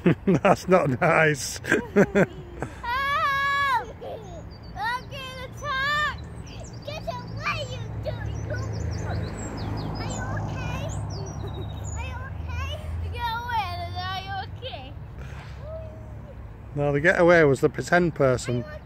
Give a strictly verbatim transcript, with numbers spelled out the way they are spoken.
That's not nice. Help! I'm getting attacked! Get away, you dirty dog! Are you okay? Are you okay? You get away, and are you okay? No, the getaway was the pretend person. Are you okay?